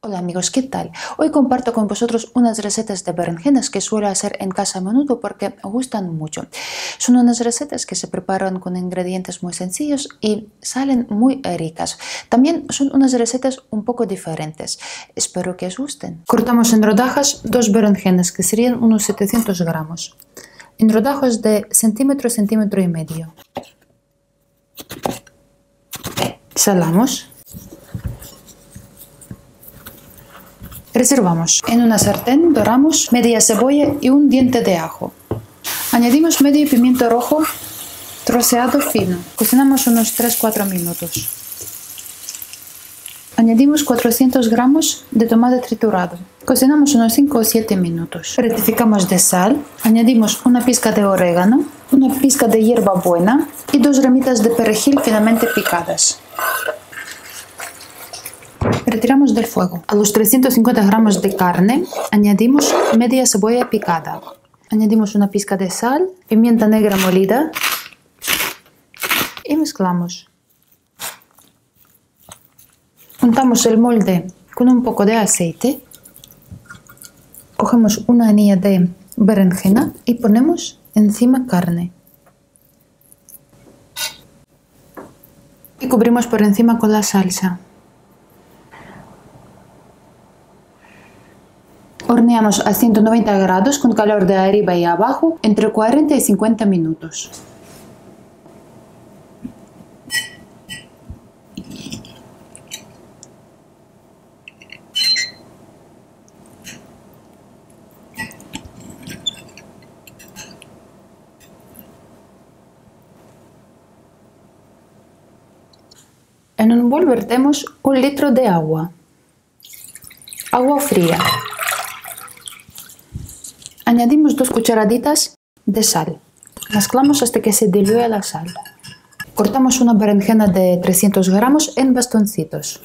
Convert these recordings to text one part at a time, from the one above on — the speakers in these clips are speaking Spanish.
Hola amigos, ¿qué tal? Hoy comparto con vosotros unas recetas de berenjenas que suelo hacer en casa a menudo porque me gustan mucho. Son unas recetas que se preparan con ingredientes muy sencillos y salen muy ricas. También son unas recetas un poco diferentes. Espero que os gusten. Cortamos en rodajas dos berenjenas que serían unos 700 gramos. En rodajas de centímetro, centímetro y medio. Salamos. Reservamos. En una sartén doramos media cebolla y un diente de ajo. Añadimos medio pimiento rojo troceado fino. Cocinamos unos 3-4 minutos. Añadimos 400 gramos de tomate triturado. Cocinamos unos 5 o 7 minutos. Rectificamos de sal. Añadimos una pizca de orégano, una pizca de hierbabuena y 2 ramitas de perejil finamente picadas. Retiramos del fuego. A los 350 gramos de carne añadimos media cebolla picada. Añadimos una pizca de sal, pimienta negra molida y mezclamos. Untamos el molde con un poco de aceite. Cogemos una anilla de berenjena y ponemos encima carne. Y cubrimos por encima con la salsa. Horneamos a 190 grados con calor de arriba y abajo entre 40 y 50 minutos. En un bol vertemos 1 litro de agua. Agua fría. Añadimos 2 cucharaditas de sal. Mezclamos hasta que se diluya la sal. Cortamos una berenjena de 300 gramos en bastoncitos.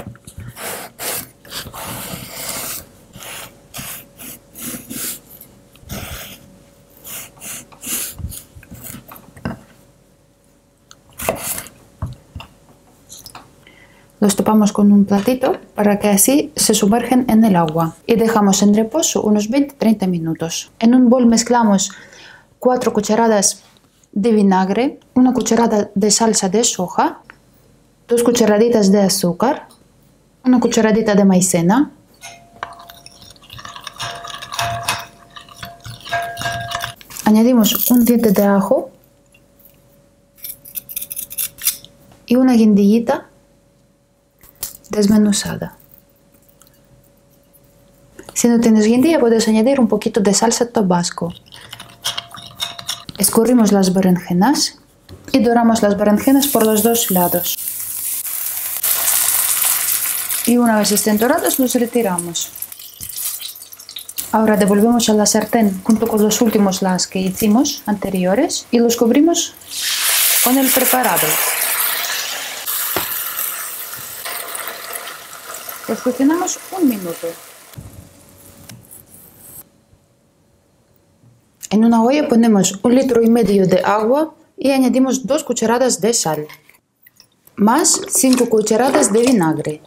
Los tapamos con un platito para que así se sumergen en el agua y dejamos en reposo unos 20-30 minutos. En un bol mezclamos 4 cucharadas de vinagre, 1 cucharada de salsa de soja, 2 cucharaditas de azúcar, 1 cucharadita de maicena, añadimos un diente de ajo y una guindillita desmenuzada. Si no tienes guindilla, puedes añadir un poquito de salsa tabasco. Escurrimos las berenjenas y doramos las berenjenas por los dos lados. Y una vez estén doradas, los retiramos. Ahora devolvemos a la sartén junto con los últimos las que hicimos anteriores y los cubrimos con el preparado. Los cocinamos 1 minuto. En una olla ponemos 1,5 litros de agua y añadimos 2 cucharadas de sal, más 5 cucharadas de vinagre.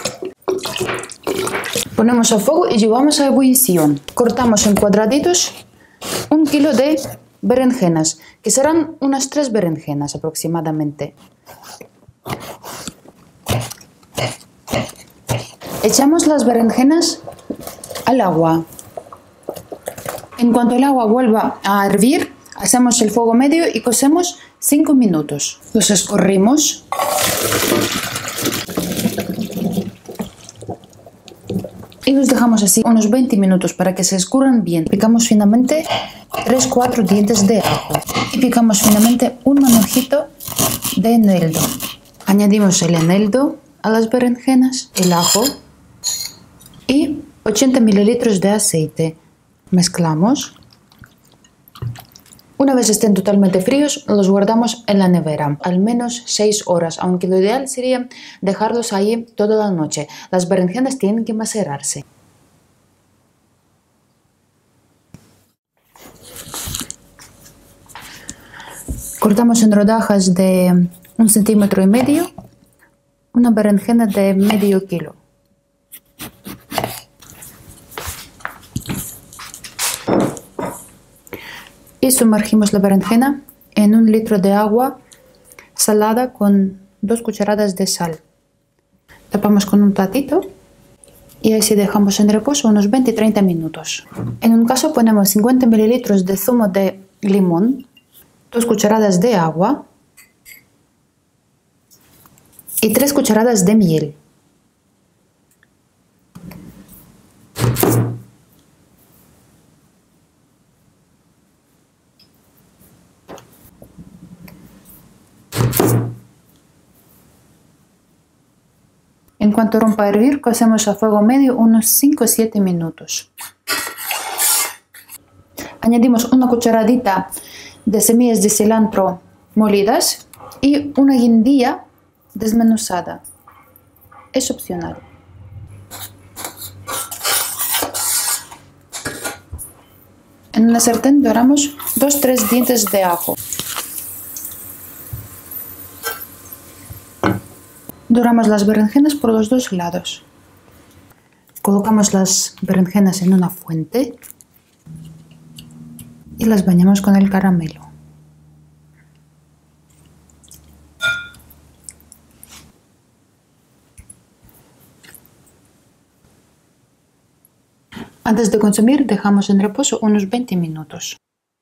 Ponemos a fuego y llevamos a ebullición. Cortamos en cuadraditos 1 kilo de berenjenas, que serán unas 3 berenjenas aproximadamente. Echamos las berenjenas al agua. En cuanto el agua vuelva a hervir, hacemos el fuego medio y cocemos 5 minutos. Los escurrimos. Y los dejamos así unos 20 minutos para que se escurran bien. Picamos finamente 3-4 dientes de ajo. Y picamos finamente un manojito de eneldo. Añadimos el eneldo a las berenjenas, el ajo y 80 mililitros de aceite. Mezclamos. Una vez estén totalmente fríos, los guardamos en la nevera, al menos 6 horas, aunque lo ideal sería dejarlos ahí toda la noche. Las berenjenas tienen que macerarse. Cortamos en rodajas de 1,5 centímetros una berenjena de medio kilo. Y sumergimos la berenjena en 1 litro de agua salada con 2 cucharadas de sal. Tapamos con un platito y así dejamos en reposo unos 20-30 minutos. En un caso ponemos 50 mililitros de zumo de limón, 2 cucharadas de agua y 3 cucharadas de miel. En cuanto rompa a hervir, cocemos a fuego medio unos 5-7 minutos. Añadimos una cucharadita de semillas de cilantro molidas y una guindilla desmenuzada. Es opcional. En una sartén doramos 2-3 dientes de ajo. Doramos las berenjenas por los 2 lados. Colocamos las berenjenas en una fuente y las bañamos con el caramelo. Antes de consumir, dejamos en reposo unos 20 minutos.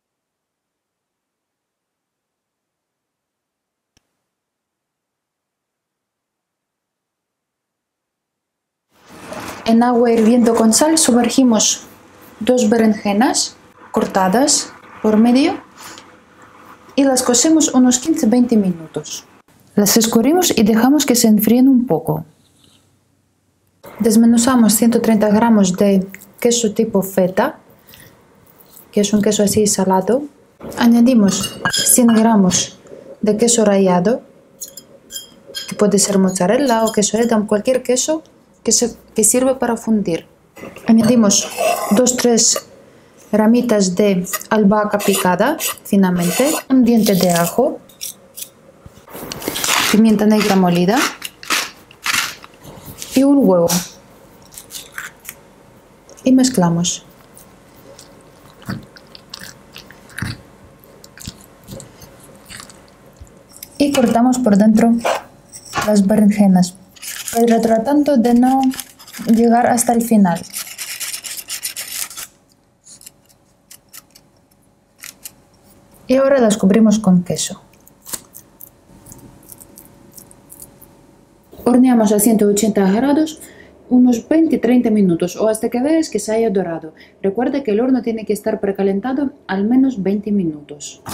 En agua hirviendo con sal sumergimos 2 berenjenas cortadas por medio y las cocemos unos 15-20 minutos. Las escurrimos y dejamos que se enfríen un poco. Desmenuzamos 130 gramos de queso tipo feta, que es un queso así salado. Añadimos 100 gramos de queso rallado, que puede ser mozzarella o queso edam, cualquier queso que sirve para fundir. Añadimos 2-3 ramitas de albahaca picada finamente, un diente de ajo, pimienta negra molida y un huevo. Y mezclamos. Y cortamos por dentro las berenjenas, pero tratando de no llegar hasta el final. Y ahora las cubrimos con queso. Horneamos a 180 grados unos 20-30 minutos o hasta que veas que se haya dorado. Recuerda que el horno tiene que estar precalentado al menos 20 minutos.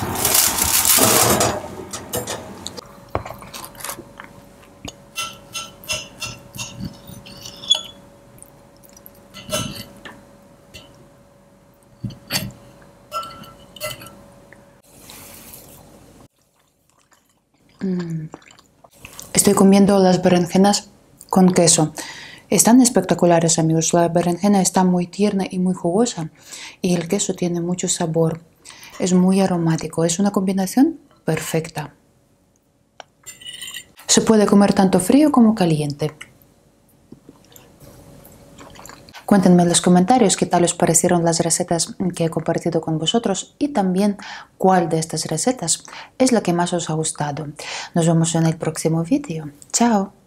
Estoy comiendo las berenjenas con queso. Están espectaculares, amigos. La berenjena está muy tierna y muy jugosa y el queso tiene mucho sabor. Es muy aromático. Es una combinación perfecta. Se puede comer tanto frío como caliente. Cuéntenme en los comentarios qué tal os parecieron las recetas que he compartido con vosotros y también cuál de estas recetas es la que más os ha gustado. Nos vemos en el próximo vídeo. ¡Chao!